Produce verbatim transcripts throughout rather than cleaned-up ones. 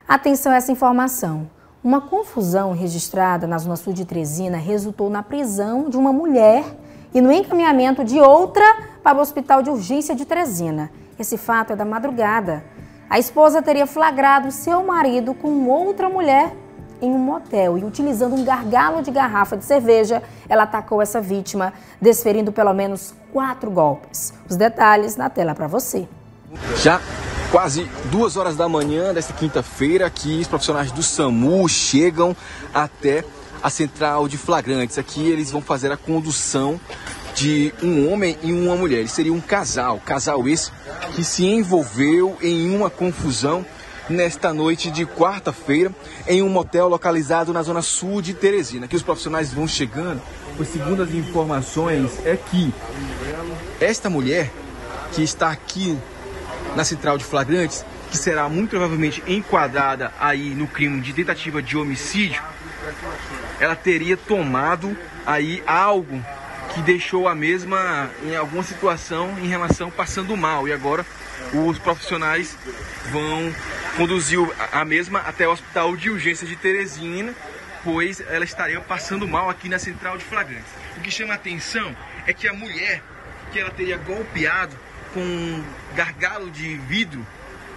Atenção a essa informação. Uma confusão registrada na Zona Sul de Teresina resultou na prisão de uma mulher e no encaminhamento de outra para o Hospital de Urgência de Teresina. Esse fato é da madrugada. A esposa teria flagrado seu marido com outra mulher em um motel e, utilizando um gargalo de garrafa de cerveja, ela atacou essa vítima, desferindo pelo menos quatro golpes. Os detalhes na tela para você. Já quase duas horas da manhã desta quinta-feira, aqui os profissionais do SAMU chegam até a central de flagrantes. Aqui eles vão fazer a condução de um homem e uma mulher. Eles seriam um casal, casal esse que se envolveu em uma confusão nesta noite de quarta-feira em um motel localizado na Zona Sul de Teresina. Aqui os profissionais vão chegando, pois segundo as informações é que esta mulher que está aqui na central de flagrantes, que será muito provavelmente enquadrada aí no crime de tentativa de homicídio, ela teria tomado aí algo que deixou a mesma em alguma situação em relação passando mal, e agora os profissionais vão conduzir a mesma até o Hospital de Urgência de Teresina, pois ela estaria passando mal aqui na central de flagrantes. O que chama a atenção é que a mulher que ela teria golpeado com um gargalo de vidro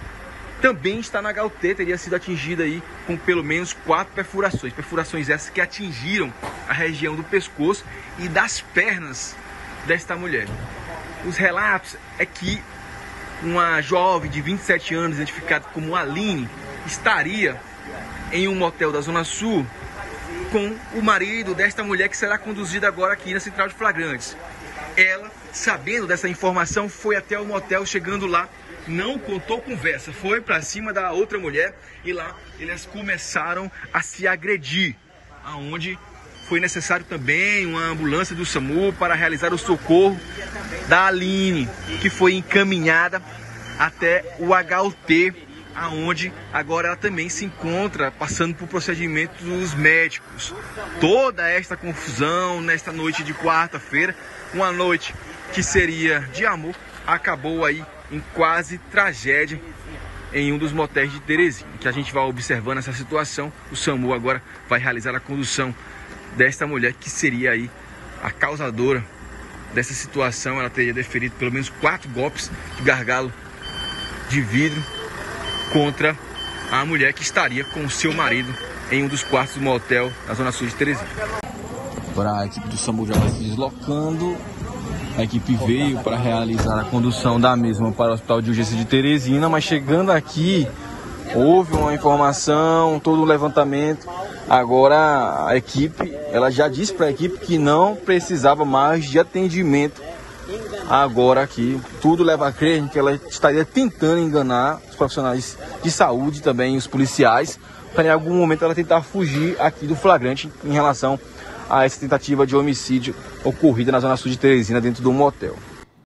também está na H U T, teria sido atingida aí com pelo menos quatro perfurações. Perfurações essas que atingiram a região do pescoço e das pernas desta mulher. Os relatos é que uma jovem de vinte e sete anos, identificada como Aline, estaria em um motel da Zona Sul com o marido desta mulher que será conduzida agora aqui na central de flagrantes. Ela, sabendo dessa informação, foi até o motel, chegando lá, não contou conversa, foi para cima da outra mulher e lá eles começaram a se agredir, aonde foi necessário também uma ambulância do SAMU para realizar o socorro da Aline, que foi encaminhada até o H U T, aonde agora ela também se encontra passando por procedimentos médicos. Toda esta confusão nesta noite de quarta-feira, uma noite que seria de amor, acabou aí em quase tragédia em um dos motéis de Teresina. Que a gente vai observando essa situação, o SAMU agora vai realizar a condução desta mulher que seria aí a causadora dessa situação. Ela teria deferido pelo menos quatro golpes de gargalo de vidro contra a mulher que estaria com o seu marido em um dos quartos do motel na Zona Sul de Teresina. Agora a equipe do SAMU já vai se deslocando. A equipe veio para realizar a condução da mesma para o Hospital de Urgência de Teresina, mas chegando aqui houve uma informação, todo um levantamento. Agora a equipe, ela já disse para a equipe que não precisava mais de atendimento agora aqui. Tudo leva a crer que ela estaria tentando enganar os profissionais de saúde, também os policiais, para em algum momento ela tentar fugir aqui do flagrante em relação a essa tentativa de homicídio ocorrida na Zona Sul de Teresina dentro do motel.